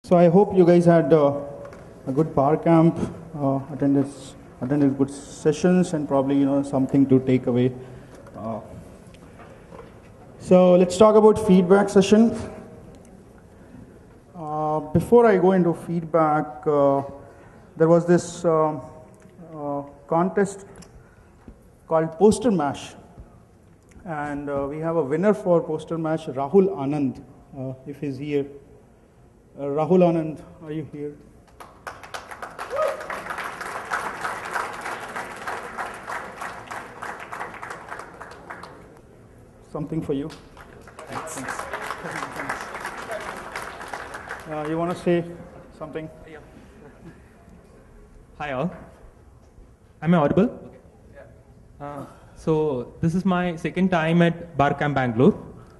So I hope you guys had a good bar camp, attended good sessions, and probably something to take away. Uh, so let's talk about feedback session. Before I go into feedback, there was this contest called Poster Mash, and we have a winner for Poster Mash, Rahul Anand, if he's here. Rahul Anand, are you here? Something for you. Thanks. You want to say something? Yeah. Hi all. Am I audible? Okay. Yeah. So this is my second time at Barcamp Bangalore.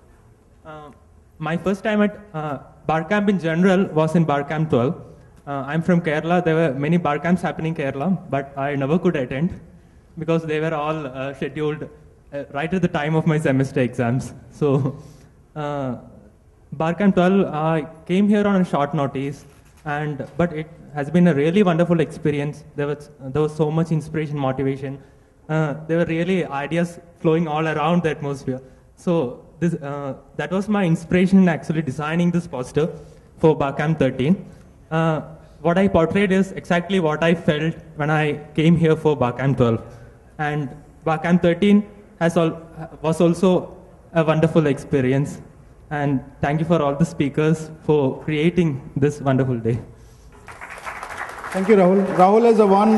My first time at Barcamp in general was in Barcamp 12. I'm from Kerala. There were many Barcamps happening in Kerala, but I never could attend because they were all scheduled right at the time of my semester exams. So Barcamp 12, I came here on a short notice, but it has been a really wonderful experience. There was so much inspiration, motivation. There were really ideas flowing all around the atmosphere. So that was my inspiration in actually designing this poster for Barcamp 13. What I portrayed is exactly what I felt when I came here for Barcamp 12. And Barcamp 13 was also a wonderful experience. And thank you for all the speakers for creating this wonderful day. Thank you, Rahul. Rahul has won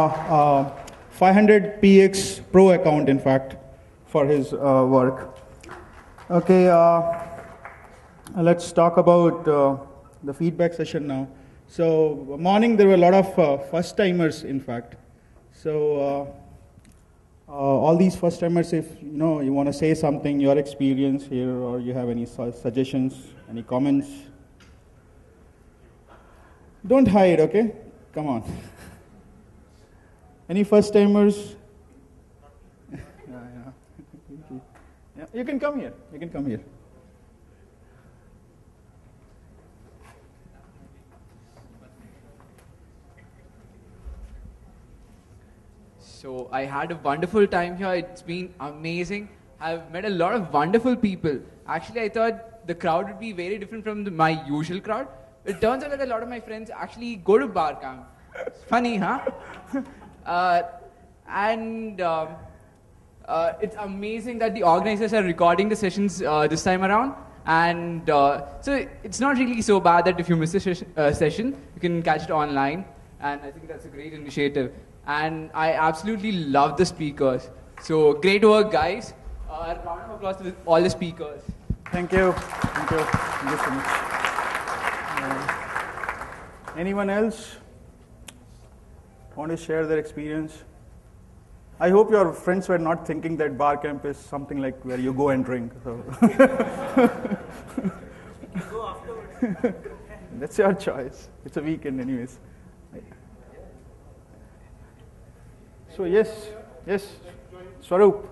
500 PX Pro account, in fact, for his work. Okay, let's talk about the feedback session now. So, morning there were a lot of first-timers, in fact. So, all these first-timers, if you want to say something, your experience here, or you have any suggestions, any comments, don't hide, okay? Come on. Any first-timers? Yeah, you can come here. You can come here. So I had a wonderful time here. It's been amazing. I've met a lot of wonderful people. Actually, I thought the crowd would be very different from my usual crowd. It turns out that a lot of my friends actually go to Barcamp. It's funny, huh? It's amazing that the organizers are recording the sessions this time around. And so it's not really so bad that if you miss a session, you can catch it online. And I think that's a great initiative. And I absolutely love the speakers. So great work, guys. A round of applause to all the speakers. Thank you. Thank you. Thank you so much. Anyone else want to share their experience? I hope your friends were not thinking that Barcamp is something like where you go and drink. So. Go afterwards. That's your choice. It's a weekend anyways. So yes, Swaroop.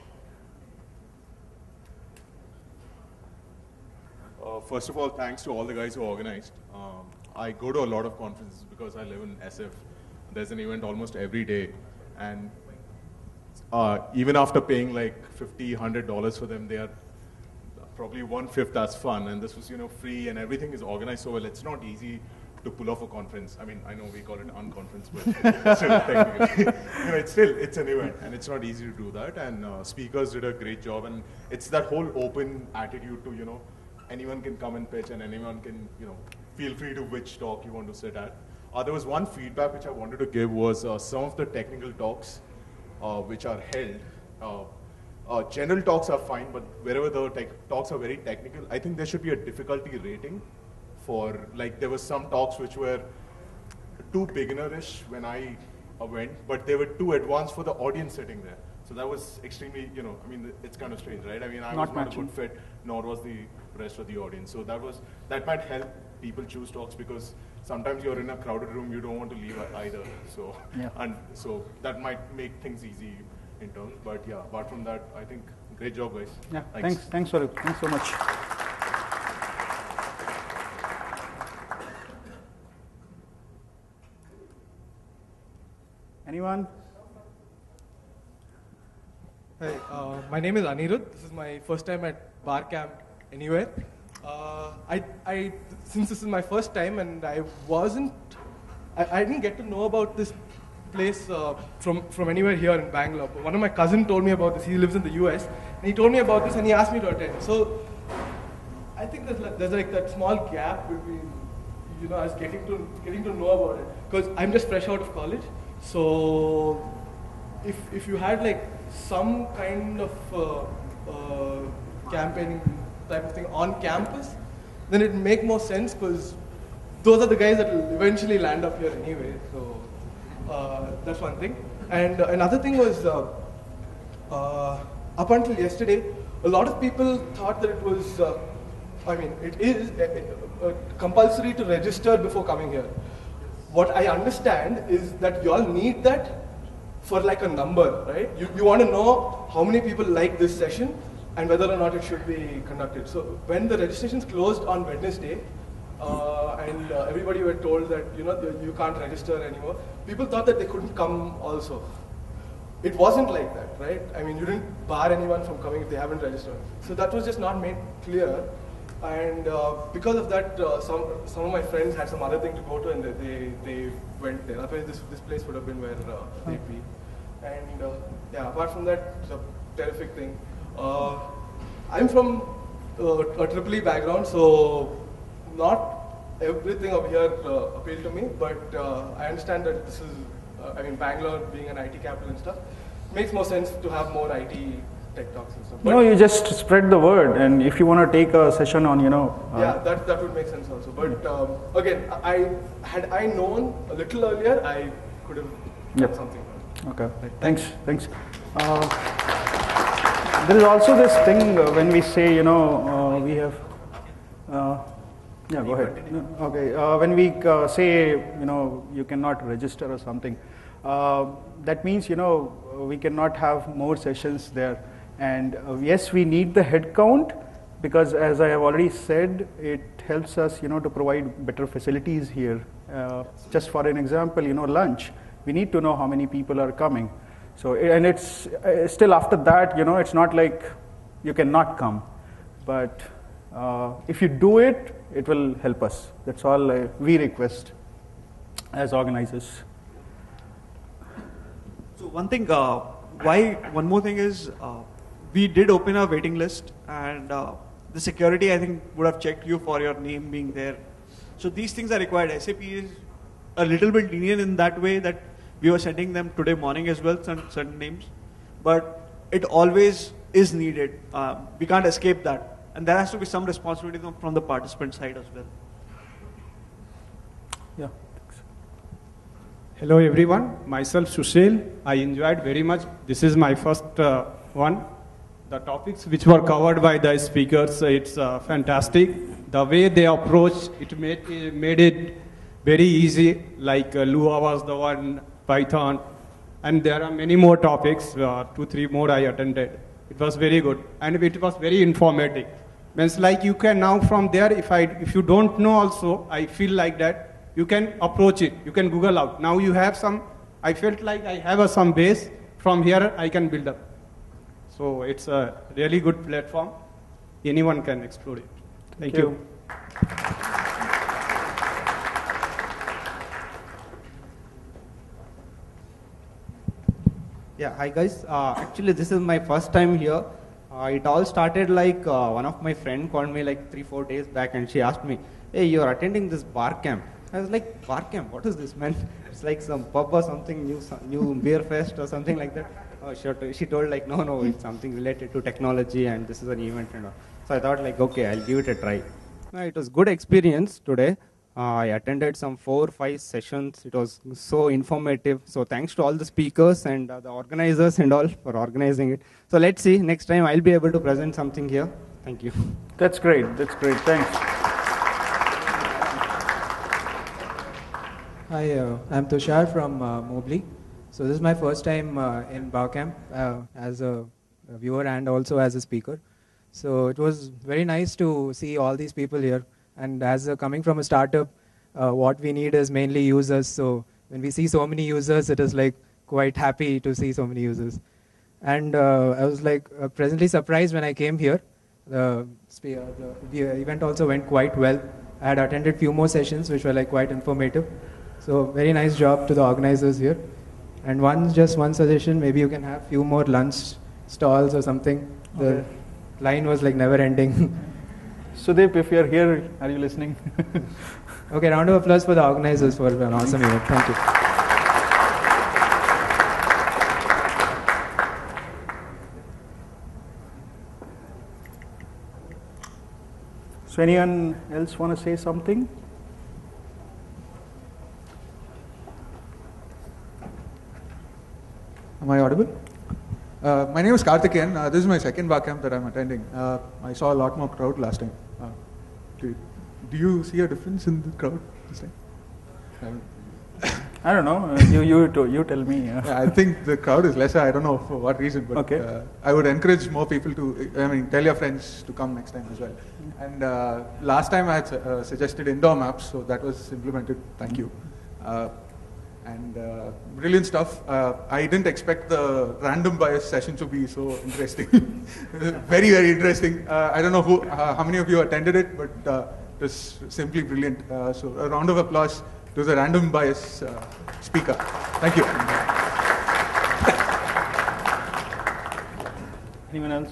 First of all, thanks to all the guys who organized. I go to a lot of conferences because I live in SF. There's an event almost every day, and even after paying like $50, $100 for them, they are probably 1/5 as fun. And this was free, and everything is organized so well. It's not easy to pull off a conference. I mean, I know we call it unconference, but still technically, it's an event, and it's not easy to do that. And speakers did a great job, and it's that whole open attitude to anyone can come and pitch, and anyone can feel free to which talk you want to sit at. There was one feedback which I wanted to give was some of the technical talks which are held. General talks are fine, but wherever the talks are very technical, I think there should be a difficulty rating. There were some talks which were too beginnerish when I went, but they were too advanced for the audience sitting there. So that was extremely, it's kind of strange, right? I mean, I was not a good fit, nor was the rest of the audience. So that might help people choose talks, because sometimes you're in a crowded room, you don't want to leave either. So, yeah. And so that might make things easy in terms. But yeah, apart from that, I think great job, guys. Yeah, thanks, Swaroop. Thanks so much. Anyone? Hi, my name is Anirudh. This is my first time at bar camp anywhere. Since this is my first time and I didn't get to know about this place from anywhere here in Bangalore. But one of my cousins told me about this. He lives in the US, and he told me about this and he asked me to attend. So I think there's like that small gap between us getting to know about it, because I'm just fresh out of college. So if you had like some kind of campaigning type of thing on campus, then it'd make more sense, because those are the guys that will eventually land up here anyway. So that's one thing. And another thing was, up until yesterday, a lot of people thought that it was, it is compulsory to register before coming here. What I understand is that you all need that for like a number, right? You want to know how many people like this session and whether or not it should be conducted. So when the registrations closed on Wednesday, and everybody were told that you can't register anymore, people thought that they couldn't come also. It wasn't like that, right? I mean, you didn't bar anyone from coming if they haven't registered. So that was just not made clear. And because of that, some of my friends had some other thing to go to, and they went there. Otherwise, this place would have been where they'd be. And apart from that, it's a terrific thing. I'm from a triple E background, so not everything over here appealed to me, but I understand that this is, Bangalore being an IT capital and stuff, makes more sense to have more IT tech talks and stuff. You just spread the word, and if you want to take a session on, that would make sense also. But again, had I known a little earlier, I could have done something. Okay, thanks. There is also this thing when we say, we have. Go ahead. Okay, when we say, you cannot register or something, that means, we cannot have more sessions there. And yes, we need the head count, because as I have already said, it helps us, to provide better facilities here. Just for an example, lunch. We need to know how many people are coming. So, and it's still after that, it's not like you cannot come. But if you do it, it will help us. That's all we request as organizers. So one more thing is, we did open a waiting list, and the security, I think, would have checked you for your name being there. So these things are required. SAP is a little bit lenient in that way that we were sending them today morning as well, certain names. But it always is needed. We can't escape that. And there has to be some responsibility from the participant side as well. Yeah. Hello everyone, myself Sushil. I enjoyed very much. This is my first one. The topics which were covered by the speakers, it's fantastic. The way they approached, it made it very easy, like Lua was the one, Python, and there are many more topics, 2-3 more I attended. It was very good, and it was very informative. Means like you can now from there, if you don't know also, I feel like that, you can approach it, you can Google out. Now you have I felt like I have some base, from here I can build up. So it's a really good platform, anyone can explore it. Thank you. Yeah, hi guys. Actually, this is my first time here. It all started like one of my friend called me like 3-4 days back, and she asked me, "Hey, you're attending this bar camp?" I was like, "Bar camp? What is this, man?" It's like some pub or something, new beer fest or something like that. She told like, no, it's something related to technology, and this is an event and all. So I thought like, okay, I'll give it a try. It was good experience today. I attended some 4-5 sessions. It was so informative. So thanks to all the speakers and the organizers and all for organizing it. So let's see, next time I'll be able to present something here. Thank you. That's great. Thanks. Hi, I'm Tushar from Mobley. So this is my first time in Barcamp as a viewer and also as a speaker. So it was very nice to see all these people here. And as coming from a startup, what we need is mainly users. So when we see so many users, it is like quite happy to see so many users. And I was like presently surprised when I came here. The event also went quite well. I had attended few more sessions which were like quite informative. So very nice job to the organizers here. And just one suggestion, maybe you can have few more lunch stalls or something. The line was like never ending. Sudeep, if you're here, are you listening? Okay, round of applause for the organizers for an awesome event. Thank you. So anyone else want to say something? Am I audible? My name is Karthikeyan. This is my second Barcamp that I'm attending. I saw a lot more crowd last time. Do you see a difference in the crowd this time? I don't know. You tell me. Yeah, I think the crowd is lesser. I don't know for what reason, but Okay. I would encourage more people to. Tell your friends to come next time as well. And last time I had suggested indoor maps, so that was implemented. Thank you. And brilliant stuff. I didn't expect the random bias session to be so interesting. Very, very interesting. I don't know how many of you attended it, but it was simply brilliant. So a round of applause to the random bias speaker. Thank you. Anyone else?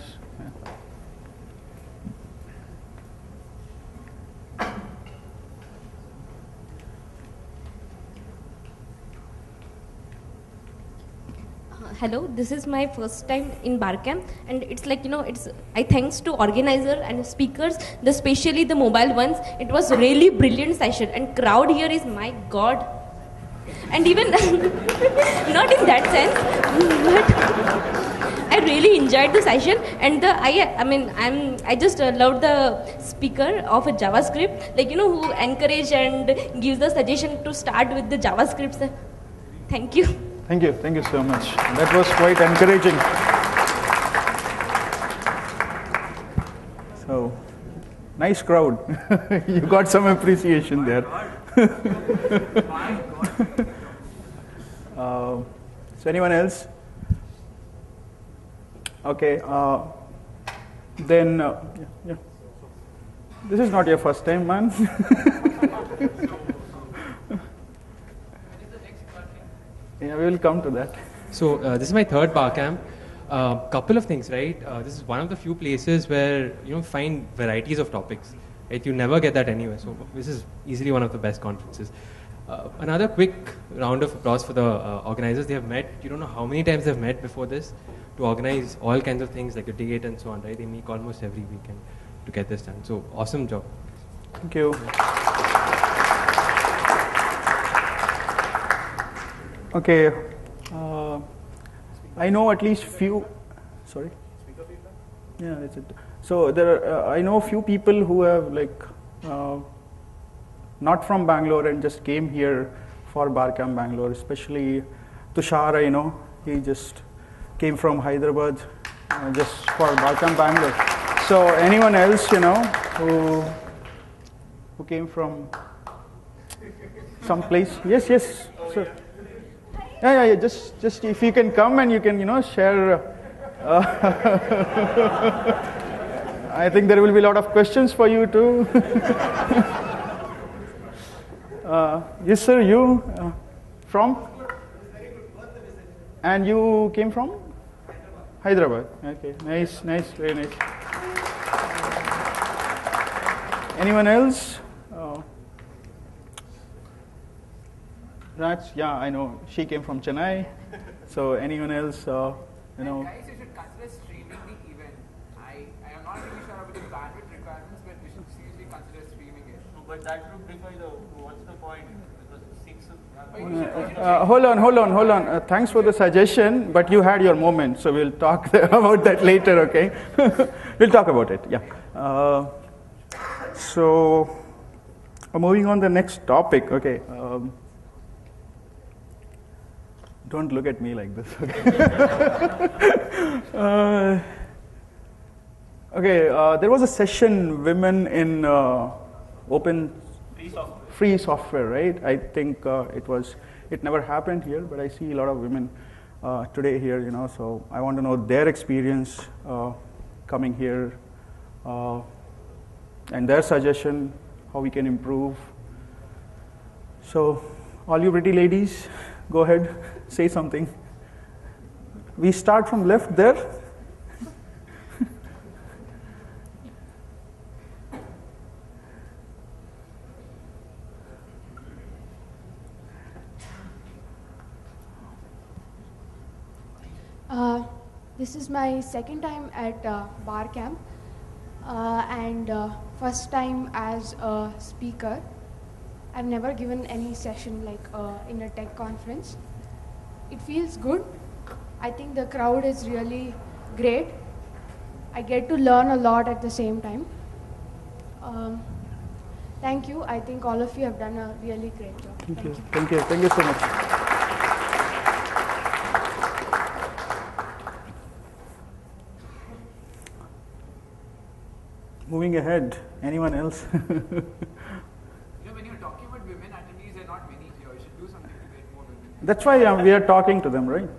Hello, this is my first time in Barcamp, and it's like, I thanks to organizer and speakers, especially the mobile ones. It was really brilliant session, and crowd here is, my God. And even not in that sense, but I really enjoyed the session, and I just love the speaker of a JavaScript, who encourage and gives the suggestion to start with the JavaScript. Thank you. Thank you so much. That was quite encouraging. So, nice crowd. You got some appreciation there. So anyone else? Okay. Then, yeah. This is not your first time, man. Yeah, we will come to that. So this is my third Barcamp. Couple of things, right? This is one of the few places where you find varieties of topics. Right? You never get that anywhere. So this is easily one of the best conferences. Another quick round of applause for the organizers. They have met. You don't know how many times they've met before this to organize all kinds of things like a date and so on. Right? They meet almost every weekend to get this done. So awesome job. Thank you. Okay, I know at least few. Sorry. Yeah, that's it. So I know few people who have not from Bangalore and just came here for Barcamp Bangalore. Especially Tushar, he just came from Hyderabad just for Barcamp Bangalore. So anyone else, who came from some place? Yes, sir. Yeah. Just if you can come and you can, share. I think there will be a lot of questions for you too. Yes, sir. You from? And you came from? Hyderabad. Okay. Nice. Very nice. Anyone else? Raj, yeah, I know. She came from Chennai. So anyone else, Guys, you should consider streaming the event. I am not really sure about the bandwidth requirements, but we should seriously consider streaming it. But that would defy what's the point? hold on. Thanks for the suggestion, but you had your moment, so we'll talk about that later, okay? We'll talk about it, yeah. So, moving on to the next topic, okay. Don't look at me like this, okay. There was a session, Women in Open free software, right? I think it never happened here, but I see a lot of women today here, you know, so I want to know their experience coming here and their suggestion, how we can improve. So, all you pretty ladies, go ahead, say something. We start from left there. This is my second time at bar camp and first time as a speaker. I've never given any session like in a tech conference. It feels good. I think the crowd is really great. I get to learn a lot at the same time. Thank you. I think all of you have done a really great job. Thank you. Thank you. Thank you so much. Moving ahead, anyone else? You know, when you're talking about women attendees, there are not many here. You should do something to get more women. That's why we are talking to them, right?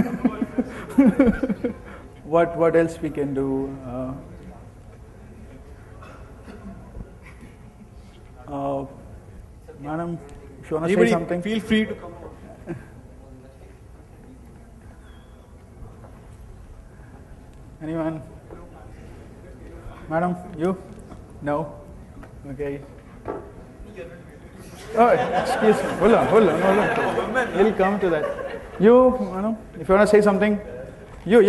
What else we can do? Madam, if you want to say something, feel free to come. Anyone? Madam, you? No? Okay. Oh, excuse me. Hold on. We'll come to that. You, madam, if you want to say something. You.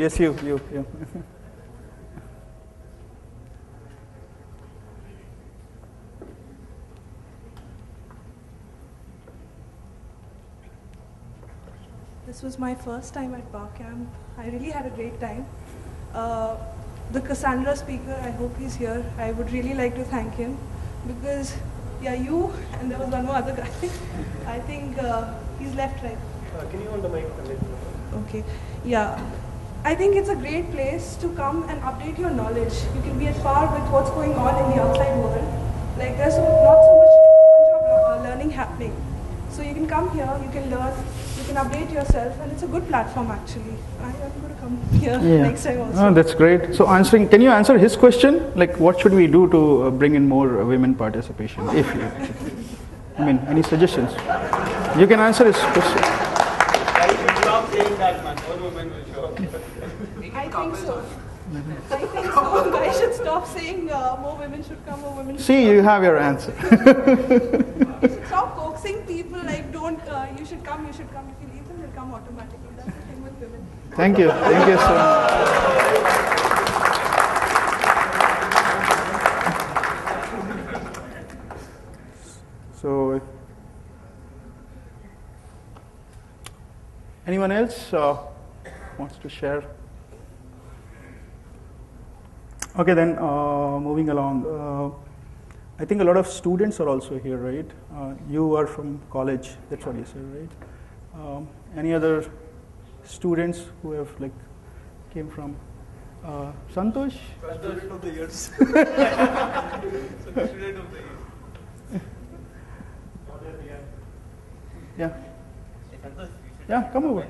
This was my first time at bar camp. I really had a great time. The Cassandra speaker, I hope he's here. I would really like to thank him because, yeah, you and there was one more other guy. I think he's left, right? Can you hold the mic a little? Okay. Yeah. I think it's a great place to come and update your knowledge. You can be at par with what's going on in the outside world. Like there's not so much learning happening. So you can come here, you can learn, you can update yourself, and it's a good platform actually. I'm going to come here next time also. Oh, that's great. So can you answer his question? Like what should we do to bring in more women participation? Any suggestions? You can answer his question. Stop saying that, man. More women will show up. I think so. I should stop saying more women should come, more women should See, come. you have your answer. You should stop coaxing people like you should come. If you leave them, they'll come automatically. That's the thing with women. Thank you so much. So, anyone else wants to share? Okay, then moving along. I think a lot of students are also here, right? You are from college, that's what you said, right? Any other students who have came from Santosh? Student of the years. Student of the year. Yeah. Yeah, come over.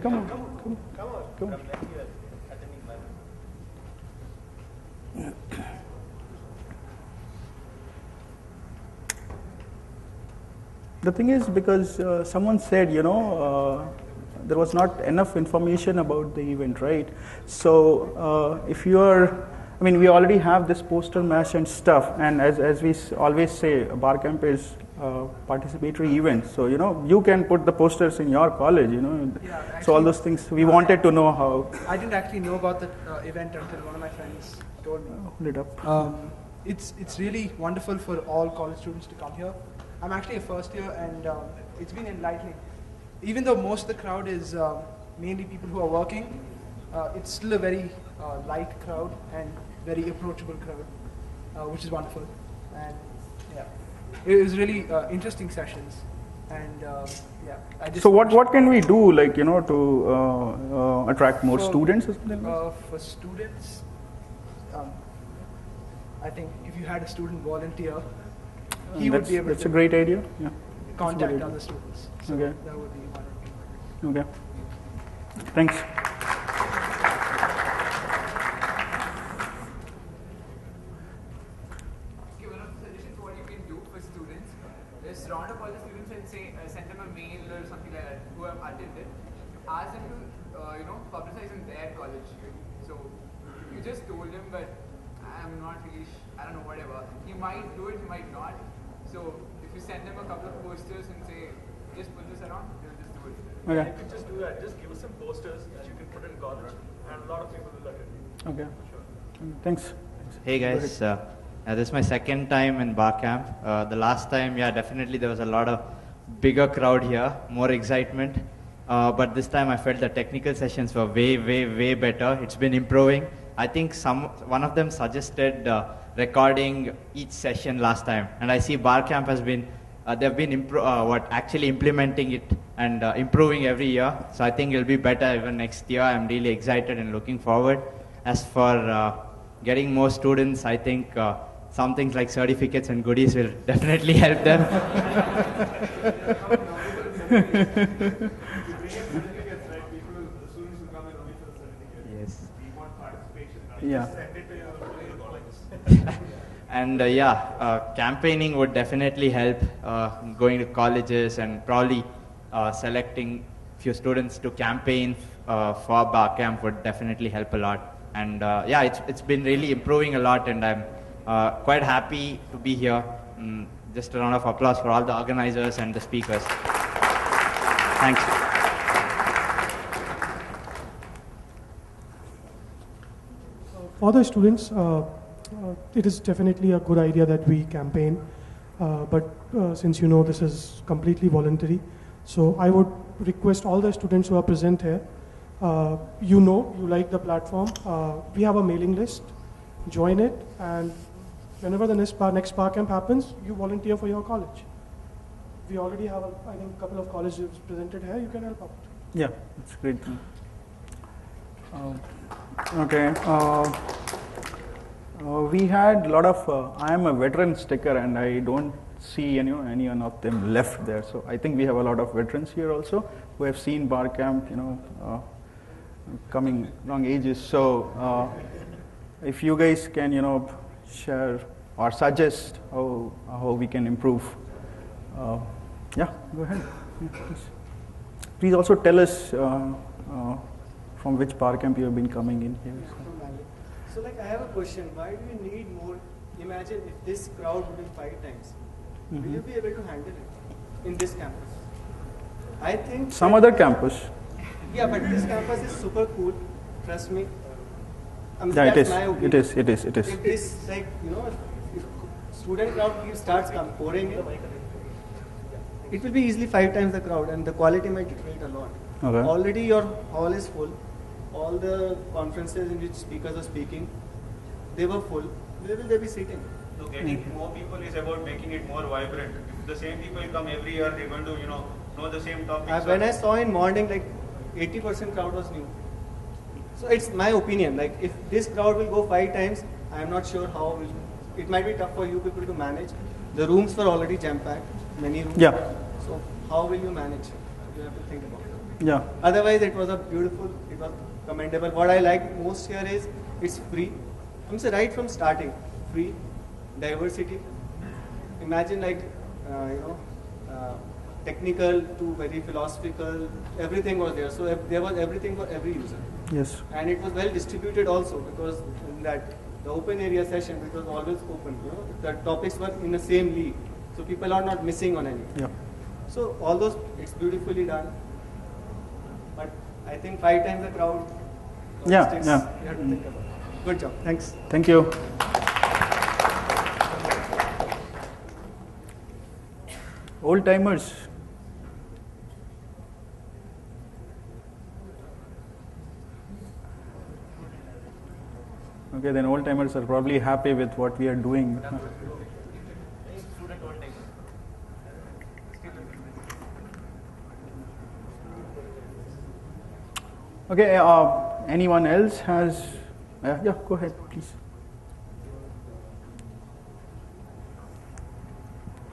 The thing is, because someone said, there was not enough information about the event, right? So if you are, we already have this poster match and stuff, and as we always say, bar camp is participatory event. So you can put the posters in your college, Yeah, actually, so all those things. We wanted to know how. I didn't actually know about the event until one of my friends told me. Hold it up. It's really wonderful for all college students to come here. I'm actually a first year, and it's been enlightening. Even though most of the crowd is mainly people who are working, it's still a very light crowd and very approachable crowd, which is wonderful. And yeah, it was really interesting sessions. And So what can we do, to attract more students or something? For students, I think if you had a student volunteer, he would be able That's to a great idea. Yeah. contact other students. So Okay. that would be one. Okay. Thanks. Okay, one of the suggestions what you can do for students is round up all the students and say, send them a mail or something like that who have attended. Ask them to, publicize in their college. So you just told them, but I'm not really, I don't know, whatever. He might do it, he might not. So if you send them a couple of posters and say, just put this around, they'll just do it. Okay. You can just do that. Just give us some posters that you can put in college, and a lot of people will attend. Okay. Thanks. Hey guys, this is my second time in bar camp. The last time, yeah, definitely there was a lot of bigger crowd here, more excitement. But this time I felt the technical sessions were way better. It's been improving. I think one of them suggested recording each session last time, and I see bar camp has been they've been actually implementing it and improving every year. So I think it'll be better even next year. I'm really excited and looking forward. As for getting more students, I think some things like certificates and goodies will definitely help them. Yes. Yeah. And campaigning would definitely help. Going to colleges and probably selecting few students to campaign for bar camp would definitely help a lot. And it's been really improving a lot, and I'm quite happy to be here. Just a round of applause for all the organizers and the speakers. Thanks. For the students, it is definitely a good idea that we campaign, but since you know this is completely voluntary, so I would request all the students who are present here, you like the platform, we have a mailing list, join it, and whenever the next bar camp happens, you volunteer for your college. We already have, I think, a couple of colleges presented here, you can help out. Yeah, that's great. Okay. We had a lot of, I am a veteran sticker and I don't see anyone of them left there. So I think we have a lot of veterans here also who have seen bar camp, coming long ages. So if you guys can, share or suggest how we can improve. Go ahead. Yeah, please also tell us from which bar camp you have been coming in here. So I have a question. Why do you need more? Imagine if this crowd would be 5 times. Will you be able to handle it in this campus? I think some other campus. Yeah, but this campus is super cool. Trust me. Yeah, it is. My opinion. It is. If this, if student crowd starts pouring in, it will be easily 5 times the crowd, and the quality might deteriorate a lot. Okay. Already your hall is full. All the conferences in which speakers are speaking, they were full. Where will they be sitting? So getting more people is about making it more vibrant. If the same people come every year, they're going to, know the same topics. When I saw in morning, 80% crowd was new. So it's my opinion. If this crowd will go 5 times, I am not sure how. It might be tough for you people to manage. The rooms were already jam-packed, many rooms. Yeah. So how will you manage? You have to think about it. Yeah. Otherwise, it was it was commendable. What I like most here is it's free. I'm saying right from starting, free, diversity. Imagine technical to very philosophical, everything was there. So there was everything for every user. Yes. And it was well distributed also, because in the open area session, it was always open. The topics were in the same league, so people are not missing on any. Yeah. So all those, it's beautifully done. But I think 5 times the crowd. Yeah. You have to think about it. Good job. Thanks. Thank you. Old timers. Okay, then old timers are probably happy with what we are doing. Okay, anyone else has? Yeah, go ahead, please.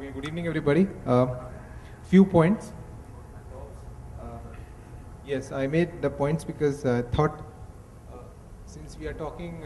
Okay, good evening, everybody. Few points. Yes, I made the points because I thought, since we are talking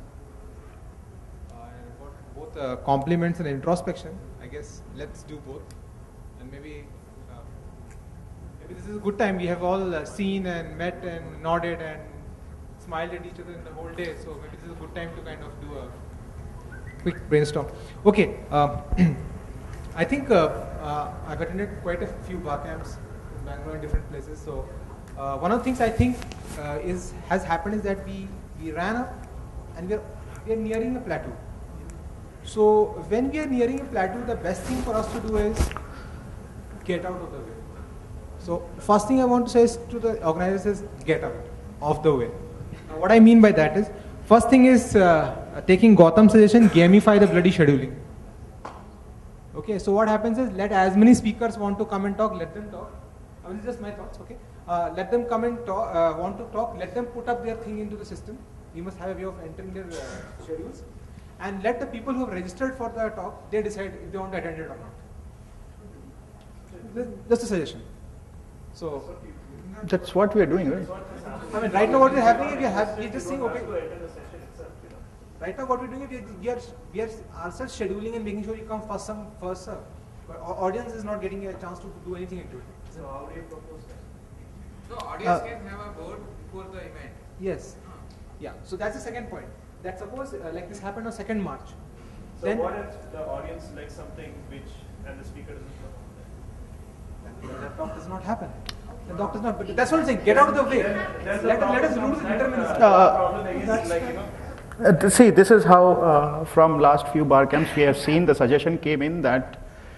about both compliments and introspection, I guess let's do both. And maybe this is a good time. We have all seen and met and nodded and smiled at each other in the whole day. So maybe this is a good time to kind of do a quick brainstorm. Okay. I think I've attended quite a few bar camps in Bangalore in different places. So one of the things I think has happened is that we ran up and we are nearing a plateau. So when we are nearing a plateau, the best thing for us to do is get out of the way. So first thing I want to say is to the organizers is get out of the way. Now, what I mean by that is, first thing is taking Gautam's suggestion, gamify the bloody scheduling. Okay, so what happens is let as many speakers want to come and talk, let them talk. I mean, it's just my thoughts, okay? Let them come and talk, want to talk, let them put up their thing into the system. We must have a way of entering their schedules. And let the people who have registered for the talk, they decide if they want to attend it or not. Just a suggestion. So that's what we are doing, right? I mean, right now what is happening is we are just saying, okay. Right now what we're doing is we are ourselves scheduling and making sure you come first come, first serve. But audience is not getting a chance to do anything into it. So how do you propose that? No, audience can have a vote before the event. Yes. Yeah. So that's the second point. That suppose like this happened on 2nd March. So then what if the audience likes something and the speaker doesn't come? Then that talk does not happen. The talk does not. But that's what I'm saying. Get out of the way. Let us lose interminutes. See, this is how from last few bar camps we have seen the suggestion came in that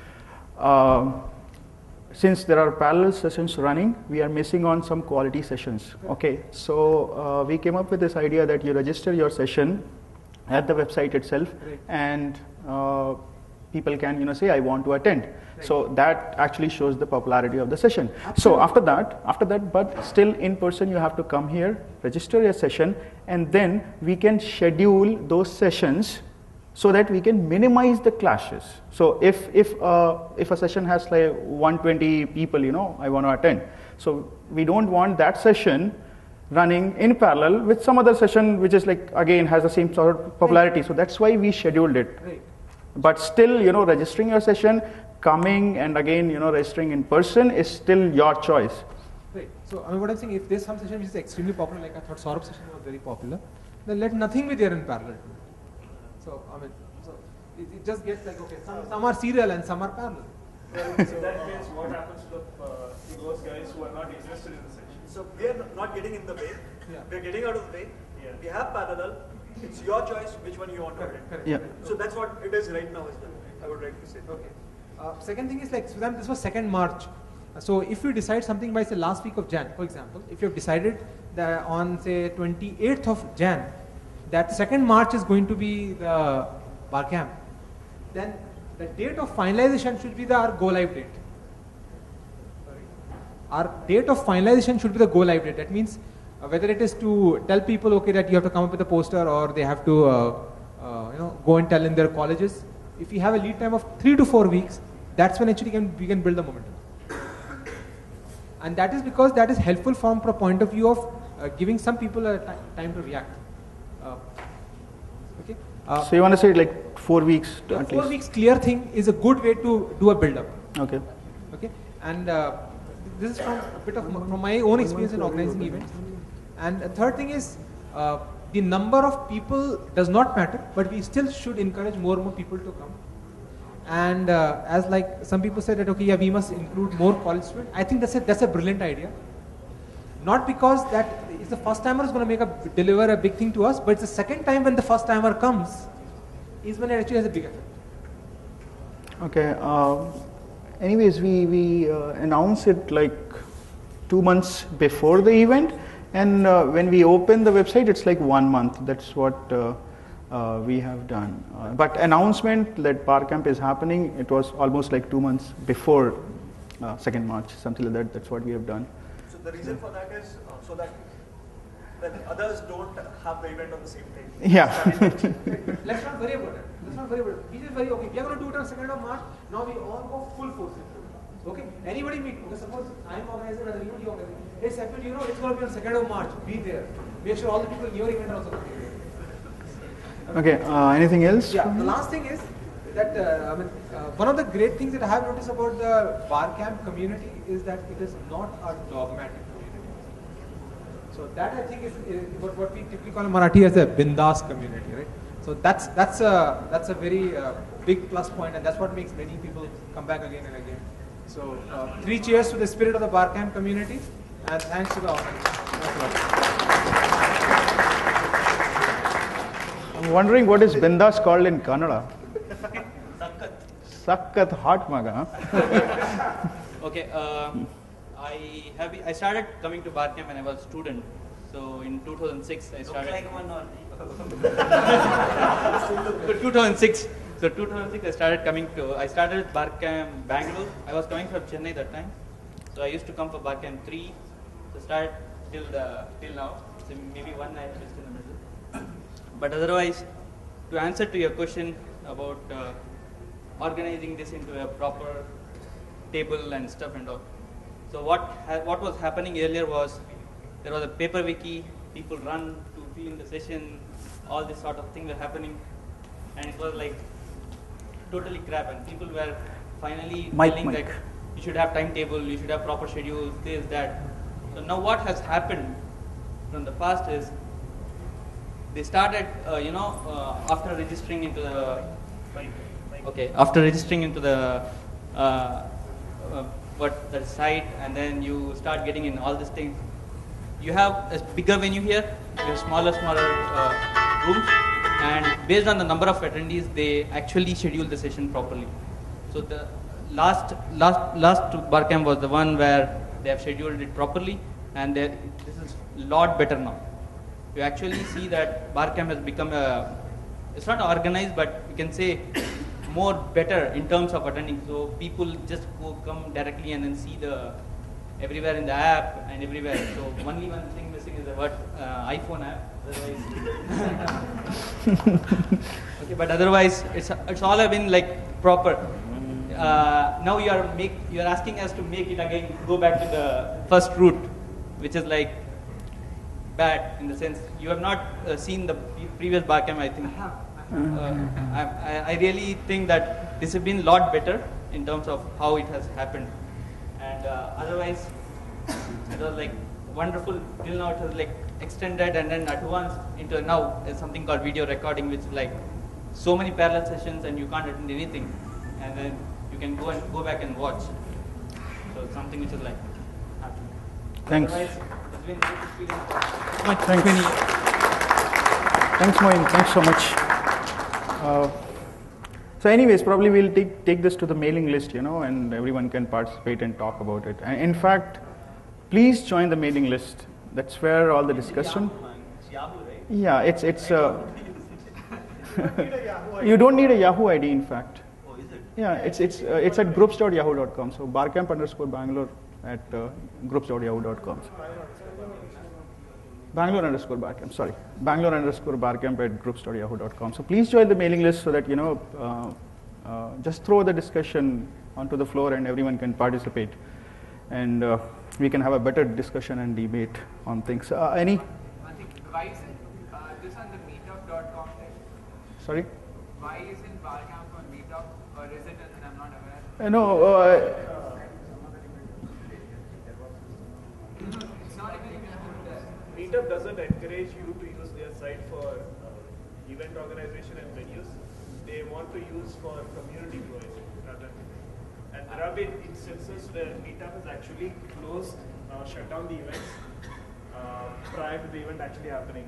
since there are parallel sessions running, we are missing on some quality sessions. Okay, so we came up with this idea that you register your session at the website itself, and people can say I want to attend. So that actually shows the popularity of the session. Absolutely. So after that, but still in person you have to come here, register your session, and then we can schedule those sessions so that we can minimize the clashes. So if a session has like 120 people, I want to attend. So we don't want that session running in parallel with some other session which is like again has the same sort of popularity. Right. So that's why we scheduled it. Right. But still, registering your session, coming and again, registering in person is still your choice. Right. So I mean, what I'm saying, if there's some session which is extremely popular, like I thought Saurabh's session was very popular, then let nothing be there in parallel. So I mean, it just gets like okay, some are serial and some are parallel. Well, in that case, what happens to those guys who are not interested in the session? So we are not getting in the way. Yeah. We are getting out of the way. Yeah. We have parallel. It's your choice which one you want to attend. Yeah. So that's what it is right now as well. I would like to say. Okay. Second thing is like, Sudham, this was 2nd March. So if you decide something by say last week of Jan, for example, if you have decided that on say 28th of Jan, that 2nd March is going to be the bar camp, then the date of finalization should be our go live date. Our date of finalization should be the go live date. That means whether it is to tell people okay that you have to come up with a poster or they have to go and tell in their colleges. If we have a lead time of 3 to 4 weeks, that's when actually we can build the momentum. And that is because that is helpful from a point of view of giving some people a time to react. Okay. So you want to say like 4 weeks? Yeah, 4 weeks clear thing is a good way to do a build up. Okay. Okay. And this is from a bit of from my own experience in organizing events. And the third thing is the number of people does not matter, but we still should encourage more and more people to come. And as like some people said that okay, yeah, we must include more college students. I think that's a brilliant idea. Not because that it's the first timer is going to deliver a big thing to us, but it's the second time when the first timer comes is when it actually has a big effect. Okay. Anyways, we announce it like 2 months before the event, and when we open the website, it's like 1 month. That's what we have done. But announcement that bar camp is happening, it was almost like 2 months before 2nd March, something like that. That's what we have done. So the reason for that is so that when others don't have the event on the same day. Yeah. Let's not worry about it. it's not very good. He's just very okay. We are going to do it on 2nd of March. Now we all go full force into it. Okay? Anybody meet? Okay, suppose I'm organizing and you organizing. Hey, September, you know it's going to be on 2nd of March. Be there. Make sure all the people in your event are also going to be there. Okay. Anything else? Yeah. The last thing is that one of the great things that I have noticed about the Barcamp community is that it is not a dogmatic community. So that I think is what we typically call in Marathi as a bindas community, right? So that's a very big plus point, and that's what makes many people come back again and again. So 3 cheers to the spirit of the Barcamp community, and thanks to the audience. I'm wondering what is bindas called in Kannada. Sakkat hot maga. Okay, I started coming to Barcamp when I was a student. So in 2006 I started. Looks like one or 2006. So 2006 I started with Barcamp Bangalore. I was coming from Chennai that time. So I used to come for Barcamp 3. So started till now. So maybe one night just in the middle. But otherwise, to answer to your question about organizing this into a proper table and stuff and all. So what was happening earlier was there was a paper wiki, people run to fill in the session, all this sort of thing were happening, and it was like totally crap, and people were finally telling that you should have timetable, you should have proper schedules, this, that. So now what has happened from the past is they started, after registering into the the site, and then you start getting in all these things. You have a bigger venue here, you have smaller rooms, and based on the number of attendees, they actually schedule the session properly. So the last Barcamp was the one where they have scheduled it properly, and this is a lot better now. You actually see that Barcamp has become it's not organized, but you can say more better in terms of attending. So people just come directly and then see everywhere in the app and everywhere. So only one thing missing is the iPhone app. Okay, but otherwise it's all been like proper. Now you are asking us to make it again, go back to the first route, which is like bad in the sense you have not seen the previous Barcamp, I think. I really think that this has been a lot better in terms of how it has happened, and otherwise it was like wonderful till now. It was like extended and then advanced into now is something called video recording, which is like so many parallel sessions and you can't attend anything, and then you can go back and watch. So it's something which is like happening. Thanks. Otherwise, it's been great experience. Thanks, Moin. Thanks so much. So anyways, probably we'll take this to the mailing list, and everyone can participate and talk about it. And in fact, please join the mailing list. That's where all the discussion. Yeah, it's you don't need a Yahoo ID, in fact. Oh, is it? Yeah, it's at groups.yahoo.com. So barcamp_Bangalore at groups.yahoo.com. Bangalore_Barcamp, sorry. Bangalore_Barcamp at groups.yahoo.com. So please join the mailing list so that, just throw the discussion onto the floor and everyone can participate. And we can have a better discussion and debate on things. Any? I think, why isn't this on the meetup.com thing? Sorry? Why isn't Barcamp on Meetup, or is it and I'm not aware? Meetup doesn't encourage you to use their site for event organization and venues. They want to use for community provision rather than. And there have been instances where Meetup has actually closed, shut down the events prior to the event actually happening.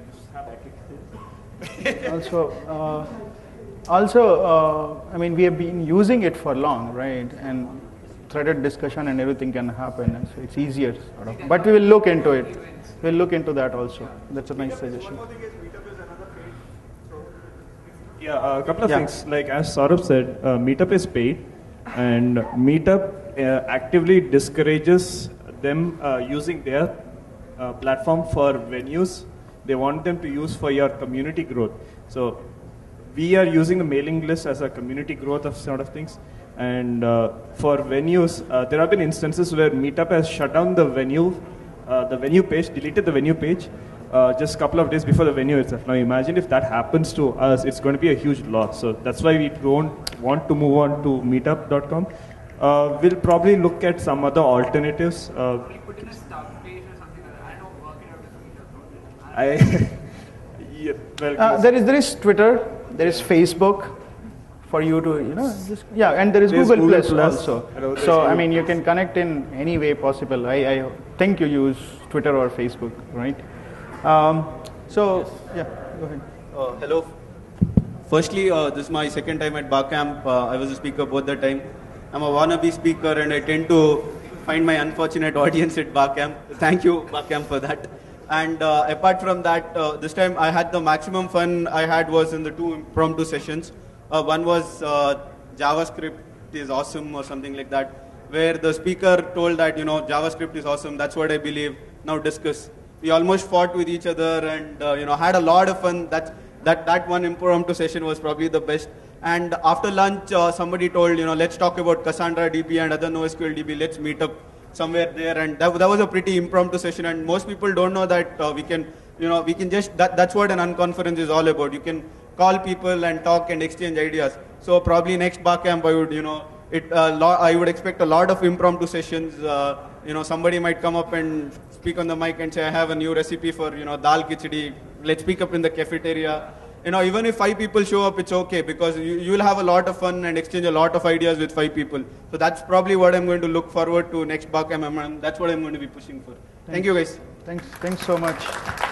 I mean, we have been using it for long, right? And threaded discussion and everything can happen, and so it's easier, sort of. But we will look into it. We'll look into that also. That's a nice suggestion. Yeah, a couple of things. Like as Saurabh said, Meetup is paid, and Meetup actively discourages them using their platform for venues. They want them to use for your community growth. So we are using the mailing list as a community growth of sort of things. And for venues, there have been instances where Meetup has shut down the venue page, deleted the venue page, just a couple of days before the venue itself. Now imagine if that happens to us, it's going to be a huge loss. So that's why we don't want to move on to meetup.com. We'll probably look at some other alternatives. Yeah, well, there is Twitter, there is Facebook for you to, just, and there is Google Plus also. So, I mean, you can connect in any way possible. I think you use Twitter or Facebook, right? So, yeah, go ahead. Hello. Firstly, this is my second time at Barcamp. I was a speaker both the time. I'm a wannabe speaker and I tend to find my unfortunate audience at Barcamp. Thank you, Barcamp, for that. And apart from that, this time I had the maximum fun I had was in the 2 impromptu sessions. One was JavaScript is awesome or something like that, where the speaker told that, JavaScript is awesome, that's what I believe, now discuss. We almost fought with each other and, had a lot of fun. That one impromptu session was probably the best. And after lunch, somebody told, let's talk about Cassandra DB and other NoSQL DB, let's meet up somewhere there. And that was a pretty impromptu session. And most people don't know that we can just, that's what an unconference is all about. You can call people and talk and exchange ideas. So probably next Barcamp, I would expect a lot of impromptu sessions. Somebody might come up and speak on the mic and say, I have a new recipe for, dal khichdi. Let's speak up in the cafeteria. Even if 5 people show up, it's okay because you will have a lot of fun and exchange a lot of ideas with 5 people. So that's probably what I'm going to look forward to next Barcamp, and that's what I'm going to be pushing for. Thank you, guys. Thanks so much.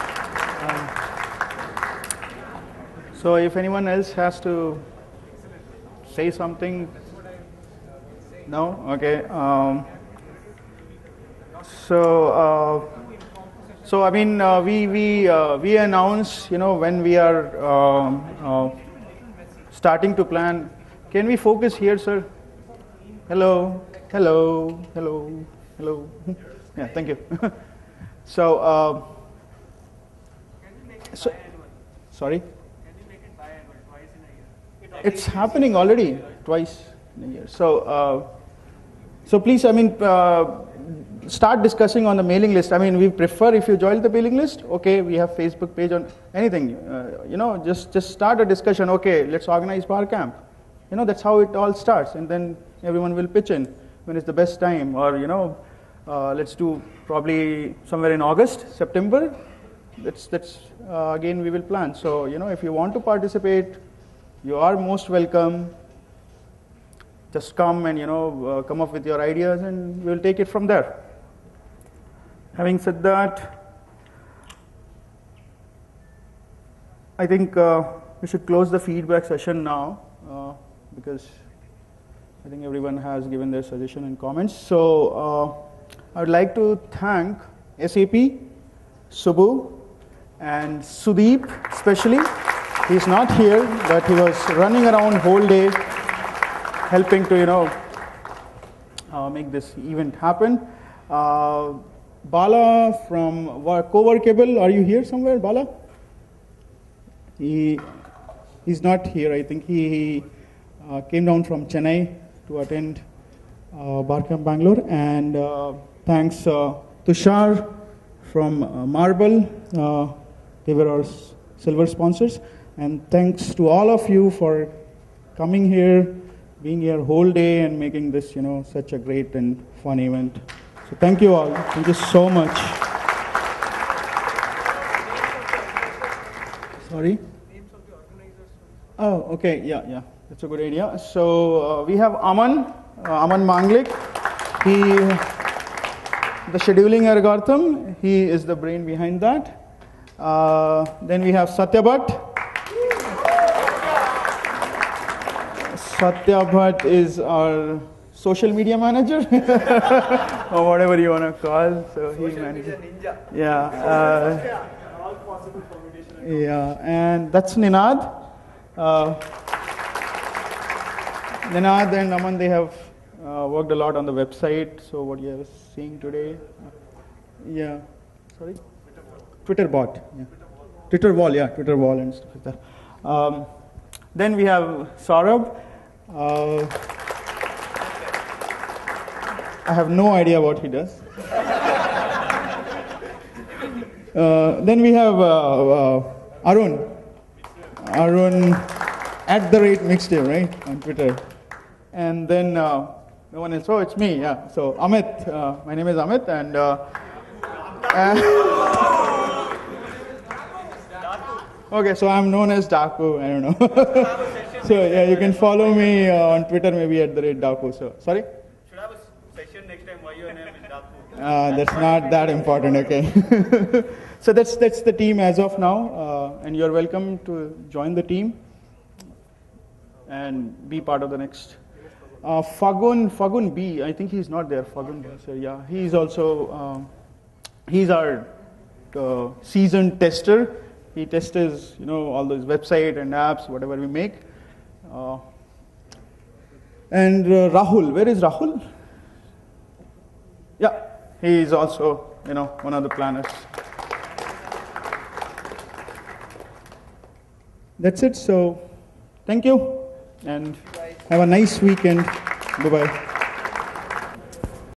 So if anyone else has to say something, no? Okay. So I mean, we announce, when we are starting to plan. Can we focus here, sir? Hello. Yeah, thank you. So, sorry. It's happening already twice in a year. So please, I mean, start discussing on the mailing list. I mean, we prefer if you join the mailing list. Okay, we have Facebook page on anything. Just start a discussion. Okay, let's organize Barcamp. That's how it all starts, and then everyone will pitch in when it's the best time. Or let's do probably somewhere in August, September. That's again we will plan. So if you want to participate, you are most welcome. Just come and come up with your ideas, and we'll take it from there. Having said that, I think we should close the feedback session now because I think everyone has given their suggestion and comments. So I would like to thank SAP, Subbu, and Sudeep especially. He's not here, but he was running around whole day helping to make this event happen. Bala from Coworkable, are you here somewhere, Bala? He's not here. I think he came down from Chennai to attend Barcamp Bangalore. And thanks Tushar from Marble. They were our silver sponsors. And thanks to all of you for coming here, being here whole day and making this, such a great and fun event. So thank you all. Thank you so much. Sorry? Oh, okay. Yeah. That's a good idea. So we have Aman Manglik. The scheduling algorithm, he is the brain behind that. Then we have Satya Bhatt. Satya Bhatt is our social media manager, or whatever you want to call. So he manages. Yeah. Yeah, and that's Ninad. Ninad and Aman, they have worked a lot on the website. So what you are seeing today, yeah. Sorry. Twitter bot. Yeah. Twitter wall and stuff like that. Then we have Saurabh. I have no idea what he does. Then we have Arun. Arun @mixtape, right, on Twitter. And then no one else. Oh, it's me. Yeah. So Amit. My name is Amit, and okay. So I'm known as Daku. I don't know. So yeah, you can follow me on Twitter, maybe @Daku. So sorry. Should have a session next time why your name is Daku. That's not that important. Okay. So that's the team as of now, and you're welcome to join the team and be part of the next. Fagun B, I think he's not there. Fagun B, so yeah, he's also he's our seasoned tester. He tests, all those website and apps, whatever we make. And Rahul, where is Rahul? Yeah, he is also, one of the planners. That's it. So, thank you, and have a nice weekend. Bye-bye.